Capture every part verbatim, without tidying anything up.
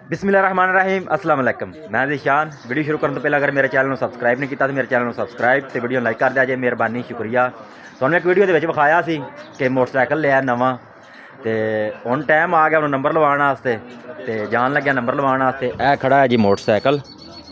बिस्मिल्लाहिर्रहमानिर्रहीम अस्सलाम वालेकुम। मैं ज़ीशान। वीडियो शुरू करने तो पहले अगर मेरे चैनल को सब्सक्राइब नहीं किया तो मेरे चैनल को सब्सक्राइब तो वीडियो लाइक कर दिया जाए, मेहरबानी शुक्रिया। तुहानू एक वीडियो के विखाया सी कि मोटरसाइकिल लिया नवा तो हुण टाइम आ गया नंबर लवाने वास्ते तो जान लग्या नंबर लवाने वास्ते। यह खड़ा है जी मोटरसाइकिल,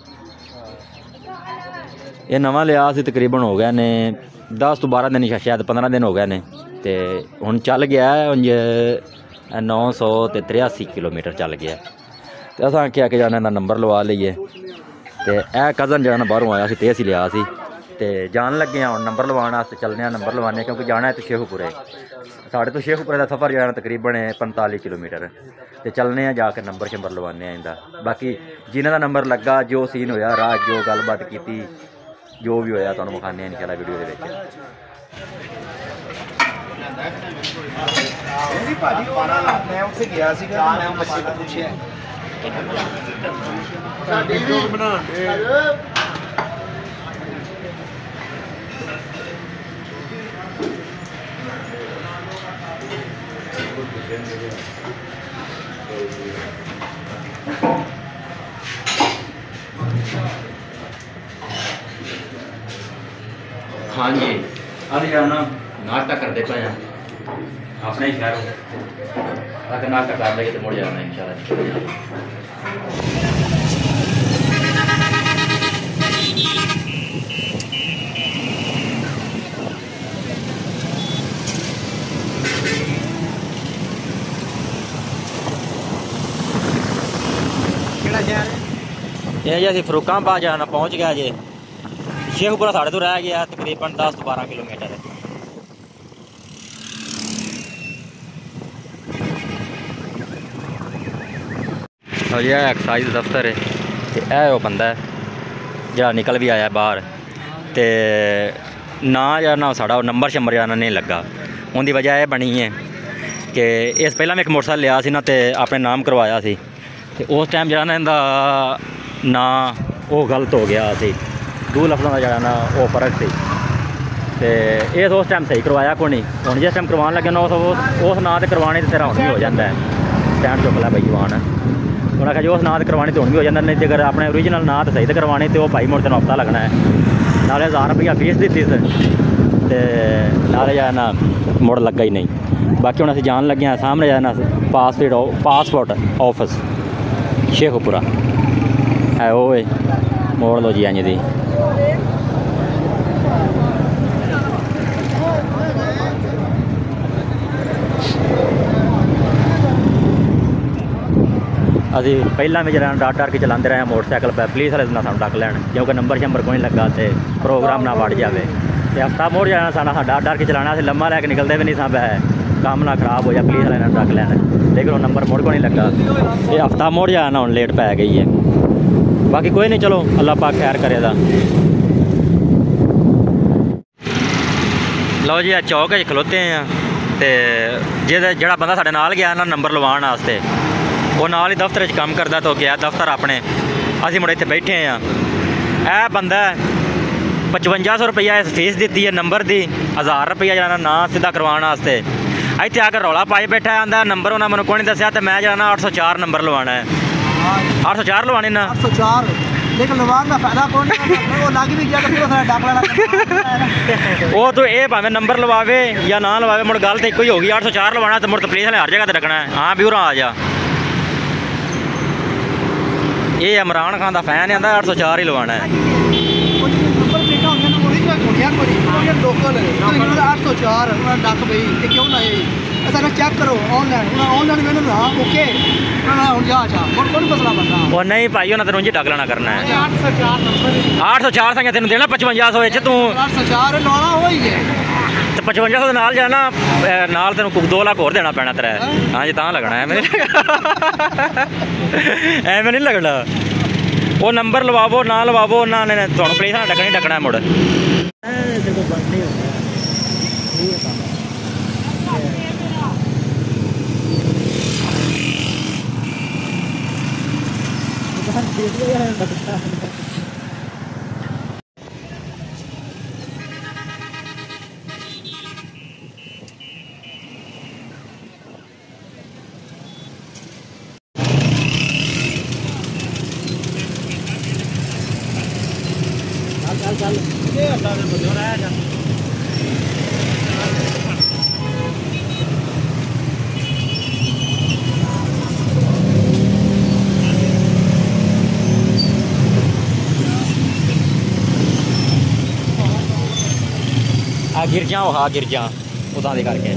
ये नवा लिया सी तकरीबन हो गया ने दस तो बारह दिन शायद पंद्रह दिन हो गए ने तो हुण चल गया है नौ सौ तो तिरासी किलोमीटर चल गया। तो अस आख्या कि जाने नंबर लवा लीए तो यह कज़न जो बाहरों आया तो असी लिया सी तो जान लगे हम नंबर लवाने वास्ते चलने नंबर लवाने क्योंकि जाना है तो शेखुपुरे। साढ़े तो शेखुपुरे का सफ़र जो है तकरीबन पैंताली किलोमीटर तो चलने जाकर नंबर शंबर लवाने इंदा। बाकी जिन्हों का नंबर लगा जो सीन होया राह जो गलबात की जो भी होया तुहानू विखाने इंशाल्लाह वीडियो के हाँ जी अभी जो ना नाश्ता करते पे हैं अपने शहरों अगर नाश्ता कर लेंगे तो मुड़ जाना इंशाल्लाह। ये जी अं फरूकाबाद जाना पहुँच गया जी। शेखुपुरा साढ़े तो रह गया तकरीबन दस तो बारह किलोमीटर। और यह एक्साइज दफ्तर है तो यह वो बंदा है जरा निकल भी आया बाहर तो ना या ना साड़ा नंबर शंबर जाना नहीं लगा। उनकी वजह यह बनी है कि इस पहला मैं एक मोटरसाइकिल लिया सी ना तो अपने नाम करवाया सी तो उस टाइम जरा ना इनका ना वो गलत हो गया सी, दो लफ्ज़ों का जरा ना वो फर्क थी तो इस उस टाइम सही करवाया को नहीं। हूँ जिस टाइम करवाने लगे ना उस उस नाँ से करवाने तो तेरा हूँ भी हो जाता है स्टैंड चुक ला भगवान उन्हें आखिया जो उस नाँ से करवानी तो हूँ भी हो जाता। नहीं तो अगर अपने ओरिजिनल नाँ तो सही तो करवानी तो भाई मुड़ तेन हफ्ता लगना है नाले हज़ार रुपया फीस दी तो नाले जो ना मुड़ लगा ही नहीं। बाकी हूँ अस जान लगे हैं सामने जो ना पासपोर्ट पासपोर्ट ऑफिस शेखुपुरा है वो मोड़ लो जी इंज दी। अभी पहला भी जरा डर डर के चलाते रहे मोटरसाइकिल पर पुलिस वाले ना सानू डक लैन क्योंकि नंबर शंबर कोई लगा तो प्रोग्राम ना बढ़ जाए तो हफ्ता मोड़ जाना साना डर डर के चलाना अस लम्मा लैके निकलते भी नहीं सा है काम ना खराब हो जाए पुलिस वाले ना डक लैन लेकिन वो नंबर मोड़ को नहीं लगा ये हफ्ता मोड़ जाए ना हम लेट पै गई है। बाकी कोई नहीं चलो अल्लाह पाक खैर करेगा। लो जी चौक च खलोते हैं तो जे जड़ा बंदा साढ़े नाल गया ना नंबर लवाने वास्ते वो नाल ही दफ्तर काम करता तो गया दफ्तर अपने असी मुड़े इतने बैठे हैं। यह बंदा पचवंजा सौ रुपया फीस दी है नंबर की हज़ार रुपया जाना ना सीधा करवाने वास्ते इतने आकर रौला पाई बैठा है आंदा नंबर उन्हें मैंने कोई नहीं दसिया तो मैं जाना अठ सौ चार नंबर लवाना है अठ सौ चार लवाने ना अठ सौ चार लेकिन लवाने का फायदा कौन वो लग भी गया तो फिर डाक लेना वो तो ये भावें नंबर लवावे या ना लवावे मुड़ गल तो एक ही होगी। अठ सौ चार लवाना तो मुड़ तो पुलिस वाले हर जगह तो रखना है। हाँ ब्यूरो आ जा ये इमरान खान का फैन है अठ सौ चार ही लवाना है। चेक करो ऑनलाइन ऑनलाइन ओके और नहीं भाई उन्हें तेन डक लेना करना है आठ सौ चार संख्या तेन देना पचवंजा सौ तू तो पचवंजा सौ नाल जाना नाल तेन दो लाख होर देना पैना तेरा। हाँ जी तां लगना है एवें नहीं लगना वो नंबर लवावो ना लवावो उन्होंने तुहानू पुलिस ने डकना ही डकना है मुड़। आ गिरजा हाँ गिरजा उदा दे करके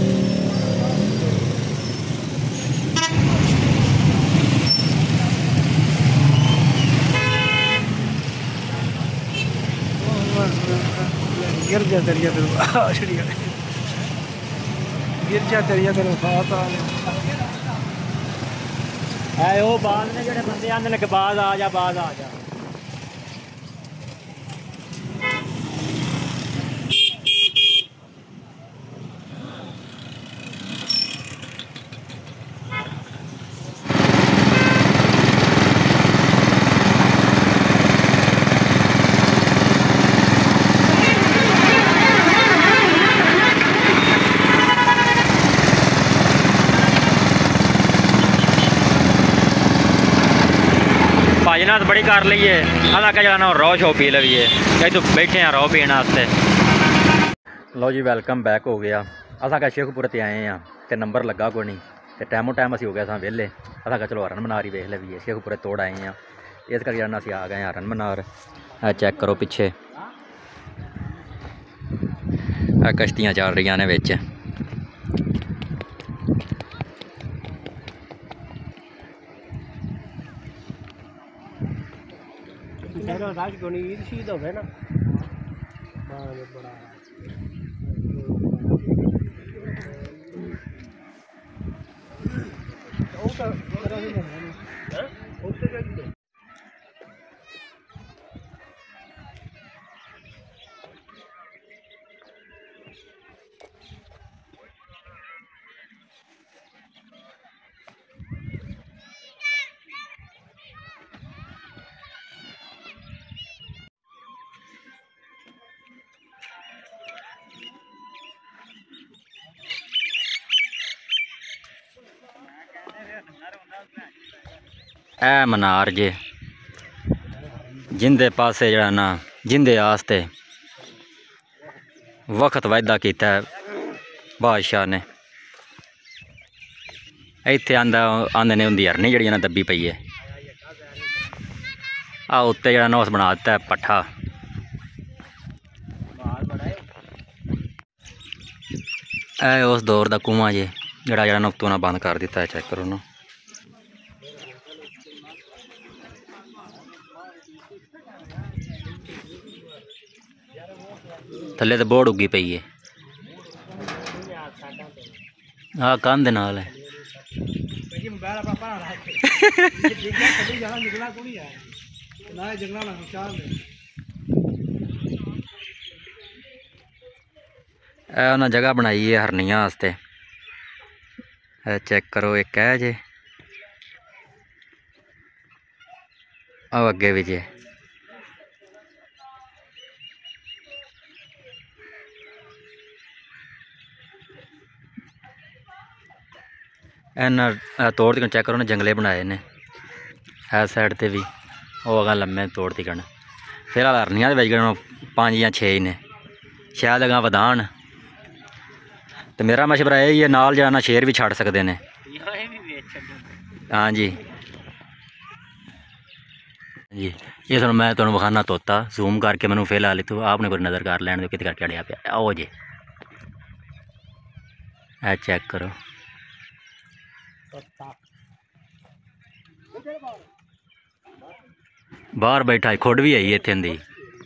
गिरजा दरिया गिरजा दरिया है वो बाद ने जेड़े बंदे आने लगे बाद आ जा बाद आ जा भाजनात बड़ी कर लीए अदा क्या जाना रो शो पी लवीए कहीं तो बैठे हैं रो पीने वास्ते। लो जी वेलकम बैक हो गया। असा क्या शेखपुर ते आए हैं तो नंबर लगा कोई नहीं तो टाइमों टाइम असी हो गया वेले असा क्या चलो हरन मनार ही वेख लवीए शेखपुर तोड़ आए हैं इस करके जाना असी आ गए हरन मनार। चेक करो पिछे कश्तियाँ चल रही ने बिच ईद हो ना ए मनार जे जिंदे पासे जड़ा ना जिंदे आस्ते वक्त वायदा किया बादशाह ने इत्थे आंदा आंदे ने उंदी हरनी जड़ी ना दब्बी पई है आ उत्ते जड़ा ना उस बना दिता है पट्ठा। ए उस दौर दा कुआं जे जड़ा जड़ा ना उत्तों ना बंद कर दिता है। चेक करो ना थले तो बोर्ड उगी पई है हाँ कंध नाल है उन्हें जगह बनाई है हरनियां वास्ते। चेक करो एक है जे अब अगे भी जे इन्ना तोड़ तिकन चेक करो ना जंगले बनाए ने इस साइड ते भी वो अगर लम्मे तोड़ तिकन फिलहाल हरनियां दे विच पाँच या छे ही ने शायद अगर वधान तो मेरा मशवरा यही है नाल जाना शेर भी छड़ सकते हैं। हाँ जी जी ये थोड़ा मैं तुहानू विखाना तोता जूम करके मैंने फिलहाल इतों आपने कोई नज़र कर लैन दो कित करके अड़िया पिया आओ जी ए चेक करो बाहर बैठा खुड भी आई इत्थे दी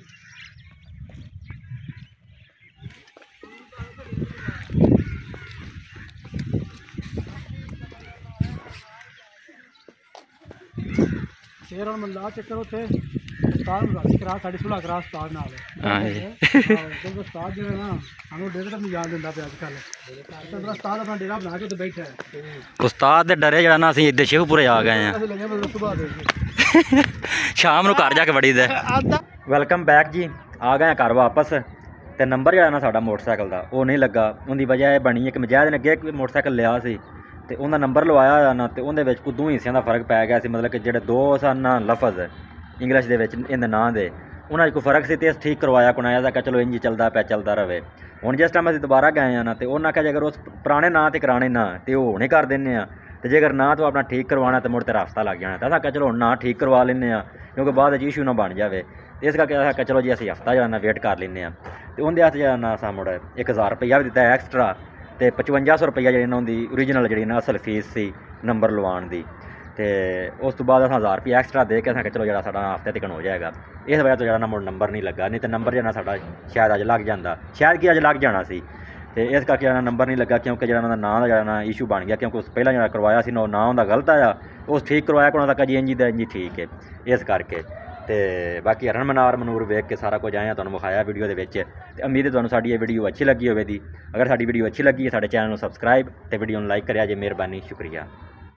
शेर और मल्ला चक्कर उथे उस्ताद राजी करा साडी सुलह करा उस्ताद नाल। हां जी जब उस्ताद जो है ना हमें डेरे तक याद दिंदा पे आजकल तो उस्ताद अपना डेरा बना के तो बैठा है उस्ताद दे डरे जड़ा ना असीं इधर शेखपुरे आ गए हैं शाम नूं घर जाके बड़ी दे। वेलकम बैक जी आ गए घर वापस ते नंबर जड़ा ना साडा मोटरसाइकिल दा वो नहीं लगा उनकी वजह बनी कि मजाद ने अगे मोटरसाइकिल लिया सी ते उन्दा नंबर लवाया होया ना ते उहदे विच कोई दो हिस्सियां दा फर्क पै गया सी मतलब कि जेह्ड़े दो सन ना लफज इंग्लिश दे विच इंदे नां दे ਉਹਨਾਂ 'ਚ ਕੋਈ ਫਰਕ ਸੀ ਤੇ ਅਸੀਂ ਠੀਕ ਕਰਵਾਇਆ ਕੁਣਾਇਆ ਤਾਂ ਕਿ ਚਲੋ ਇੰਜ ਹੀ ਚੱਲਦਾ ਪਿਆ ਚੱਲਦਾ ਰਵੇ। ਹੁਣ ਜਿਸ ਟਾਈਮ ਅਸੀਂ ਦੁਬਾਰਾ ਗਏ ਆ ਨਾ ਤੇ ਉਹਨਾਂ ਆਖਿਆ ਜੇ ਅਗਰ ਉਸ ਪੁਰਾਣੇ ਨਾਂ ਤੇ ਕਰਾਣੇ ਨਾ ਤੇ ਉਹ ਹੁਣੇ ਕਰ ਦਿੰਦੇ ਆ, ਤੇ ਜੇਕਰ ਨਾ ਤਾਂ ਆਪਣਾ ਠੀਕ ਕਰਵਾਉਣਾ ਤੇ ਮੁੜ ਤੇਰਾ ਹਫ਼ਤਾ ਲੱਗ ਜਾਣਾ। ਤਾਂ ਅਸੀਂ ਆਖਿਆ ਚਲੋ ਹੁਣ ਨਾ ਠੀਕ ਕਰਵਾ ਲੈਂਦੇ ਆ ਕਿਉਂਕਿ ਬਾਅਦ ਵਿੱਚ ਇਸ਼ੂ ਨਾ ਬਣ ਜਾਵੇ। ਤੇ ਇਸ ਕਰਕੇ ਅਸੀਂ ਆਖਿਆ ਚਲੋ ਜੀ ਅਸੀਂ ਹਫ਼ਤਾ ਜਿਹੜਾ ਨਾ ਵੇਟ ਕਰ ਲੈਂਦੇ ਆ। ਤੇ ਉਹਦੇ ਹੱਥ ਜਿਹੜਾ ਨਾ ਅਸਾਂ ਮੁੜ ਇੱਕ ਹਜ਼ਾਰ ਰੁਪਈਆ ਵੀ ਦਿੱਤਾ ਐਕਸਟਰਾ ਤੇ ਪਚਵੰਜਾ ਸੌ ਰੁਪਈਆ ਜਿਹੜੀ ਨਾ ਉਹਦੀ ਓਰੀਜਨਲ ਜਿਹੜੀ ਨਾ ਅਸਲ ਫੀਸ ਸੀ ਨੰਬਰ ਲਵਾਉਣ ਦੀ। ਤੇ ਉਸ ਤੋਂ ਬਾਅਦ ਅਸਾਂ ਹਜ਼ਾਰ ਰੁਪਈਆ ਐਕਸਟਰਾ ਦੇ ਕੇ ਅਸਾਂ ਚਲੋ ਜਿਹੜਾ ਸਾਡਾ ਹਫ਼ਤੇ ਤੱਕ ਹੋ ਜਾਏਗਾ। ਇਸ ਵਜ੍ਹਾ ਤੋਂ ਜਿਹੜਾ ਨਾ ਮੁੜ ਨੰਬਰ ਨਹੀਂ ਲੱਗਾ, ਨਹੀਂ ਤਾਂ ਨੰਬਰ ਜਿਹੜਾ ਸਾਡਾ ਸ਼ਾਇਦ ਅੱਜ ਲੱਗ ਜਾਂਦਾ, ਸ਼ਾਇਦ ਕਿ ਅੱਜ ਲੱਗ ਜਾਣਾ ਸੀ। ਤੇ ਇਸ ਕਰਕੇ ਜਿਹੜਾ ਨੰਬਰ ਨਹੀਂ ਲੱਗਾ ਕਿਉਂਕਿ ਜਿਹੜਾ ਉਹਨਾਂ ਦਾ ਨਾਂ ਦਾ ਜਿਹੜਾ ਨਾ ਇਸ਼ੂ ਬਣ ਗਿਆ ਕਿਉਂਕਿ ਉਸ ਪਹਿਲਾਂ ਜਿਹੜਾ ਕਰਵਾਇਆ ਸੀ ਨਾ ਉਹ ਨਾਂ ਉਹਦਾ ਗਲਤ ਆਇਆ, ਉਸ ਠੀਕ ਕਰਵਾਇਆ ਕਿ ਉਹਨਾਂ ਦਾ ਜੀ ਇੰਜੀ ਦਾ ਇੰਜੀ ਠੀਕ ਹੈ ਇਸ ਕਰਕੇ। ਤੇ ਬਾਕੀ ਹਰਨ ਮਨਾਰ ਮਨੂਰ ਵੇਖ ਕੇ ਸਾਰਾ ਕੁਝ ਆਇਆ ਤੁਹਾਨੂੰ ਵਿਖਾਇਆ ਵੀਡੀਓ ਦੇ ਵਿੱਚ। ਤੇ ਉਮੀਦ ਹੈ ਤੁਹਾਨੂੰ ਸਾਡੀ ਇਹ ਵੀਡੀਓ ਅੱਛੀ ਲੱਗੀ ਹੋਵੇਗੀ। ਅਗਰ ਸਾਡੀ ਵੀਡੀਓ ਅੱਛੀ ਲੱਗੀ ਹੈ ਸਾਡੇ ਚੈਨਲ ਨੂੰ ਸਬਸਕ੍ਰਾਈਬ ਤੇ ਵੀਡੀਓ ਨੂੰ ਲਾਈਕ ਕਰਿਆ ਜੇ, ਮਿਹਰਬਾਨੀ, ਸ਼ੁਕਰੀਆ।